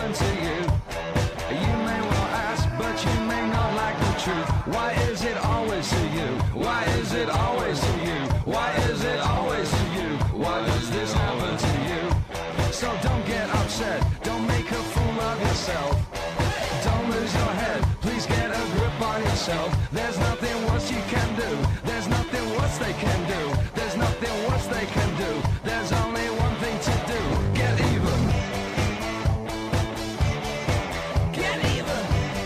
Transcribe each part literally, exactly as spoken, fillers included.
happen to you? You may well ask, but you may not like the truth. Why is it always to you? Why is it always to you? Why is it always to you? Why does this happen to you? So don't get upset, don't make a fool of yourself. Don't lose your head, please get a grip on yourself. There's nothing worse you can do. There's nothing worse they can do. There's nothing worse they can do. There's only one thing to do. Get even. Get even.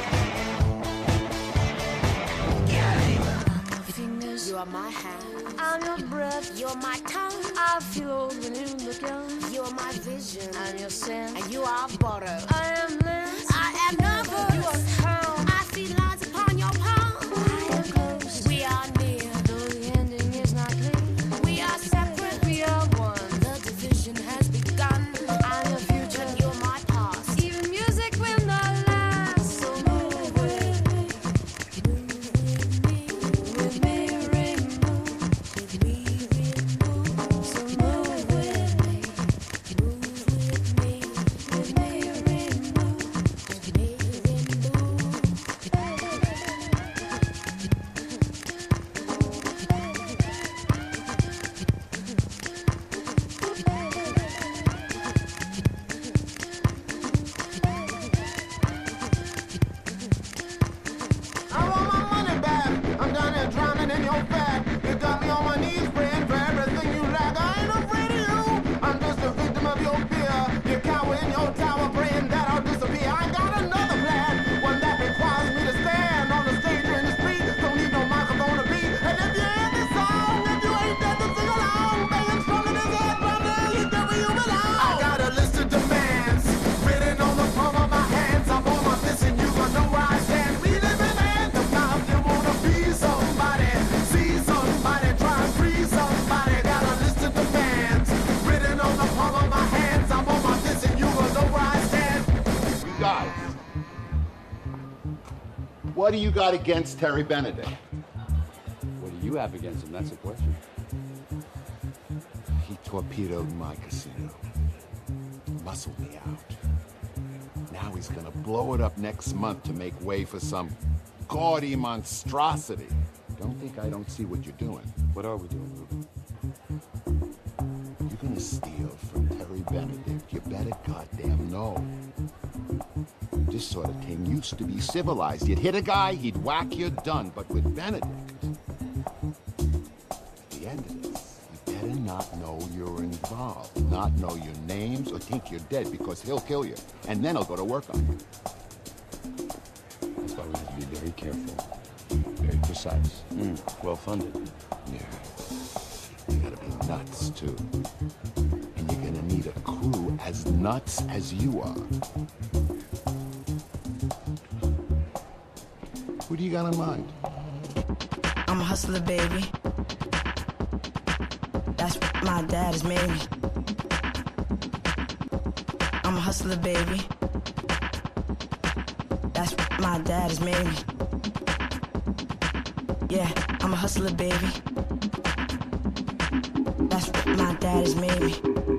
Get even. Your fingers, You're my hand. I'm your breath. You're my tongue. I feel old when you look young. You're my vision. I'm your sin. And you are butter. I am Liz. I am nervous. You are calm. I see lines upon your palm. I am close. We are near. Though the ending is not clear. We are separate. We are one. The division has begun. I'm your future. And you're my past. Even music will not last. So move with me. Move with me. With me, rainbow. With me, rainbow. So move with me. Move with me. With me, rainbow. With me, rainbow. I want my money back. I'm down here drowning in your fat. You got me on my knees praying for everything you lack. I ain't afraid of you. I'm just a victim of your fear. You cower in your tower praying that I'll disappear. I got another plan, one that requires me to stand on the stage or in the street. Don't need no microphone to beat. And if you hear this song, if you ain't dead, then sing along. Banging strong in his head, brother, you know where you belong. I got a list of demands written on the palm of my hands. I'm on my fist and you gonna know where I stand. We live in hand to mouth. You wanna be somebody, see somebody, try and free somebody. Got a list of demands written on the palm of my hands. I'm on my fist and you gonna know where I stand. You guys, what do you got against Terry Benedict? What do you have against him? That's the question. He torpedoed my casino, muscled me out. Now he's gonna blow it up next month to make way for some gaudy monstrosity. Don't think I don't see what you're doing. What are we doing, Ruben? You're gonna steal from Terry Benedict. You better goddamn know. This sort of thing used to be civilized. You'd hit a guy, he'd whack you, done. But with Benedict, at the end of this, you better not know you're involved. Not know your names or think you're dead because he'll kill you. And then he'll go to work on you. That's why we have to be very careful. Very precise. Mm, well funded. Yeah. You gotta be nuts, too. And you're gonna need a crew as nuts as you are. Who do you got in mind? I'm a hustler, baby. That's what my dad has made me. I'm a hustler, baby. That's what my dad has made me. Yeah, I'm a hustler, baby. That's what my dad has made me.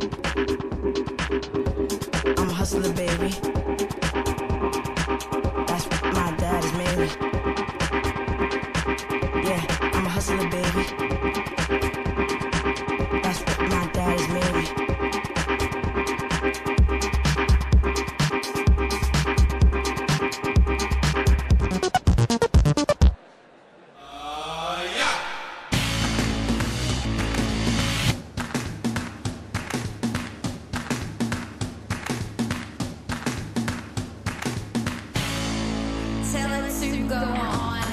I'm a hustler, baby. That's what my dad has made me. Yeah, I'm a hustler, baby. That's what my dad has made me. Tell it to go on.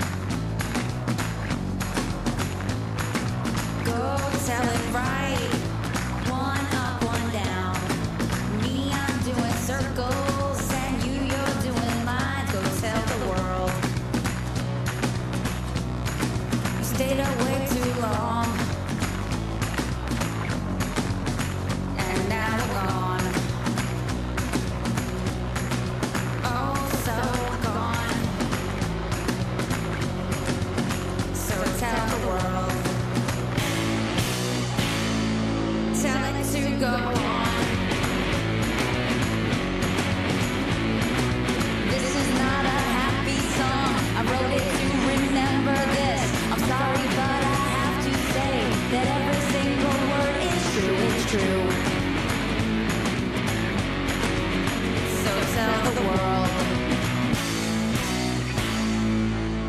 Go tell it right. One up, one down. Me, I'm doing circles, and you, you're doing lines. Go tell the world. You stayed away too long, and now we're gone. Oh, so gone. So tell the world. Tell it to go on.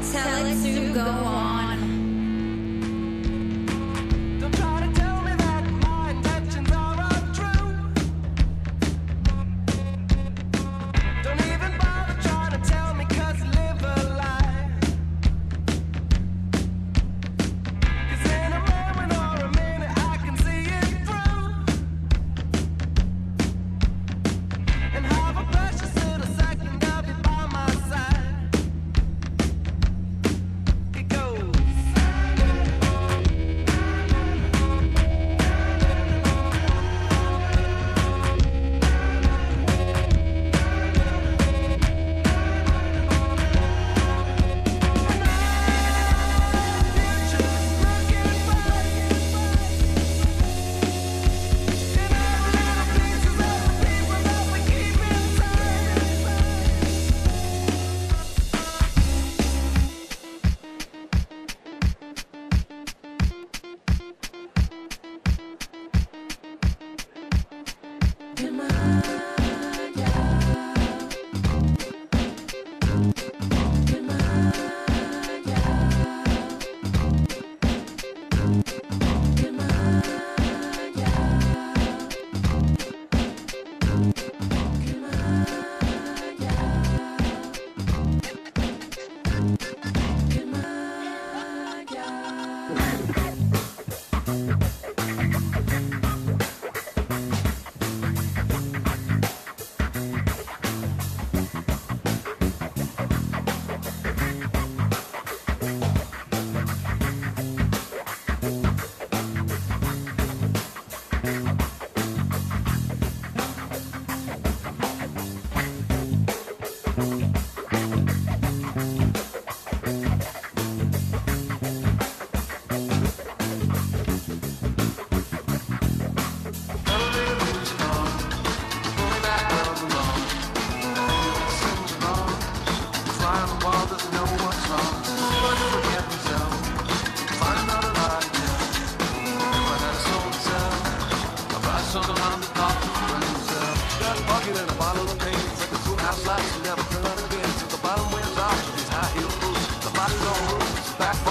tell it to go on. Don't try to tell me that my intentions are untrue. Don't even bother trying to tell me, 'cause live a lie. 'Cause in a moment or a minute I can see it through. And have a precious little second of it by my side. It goes. Back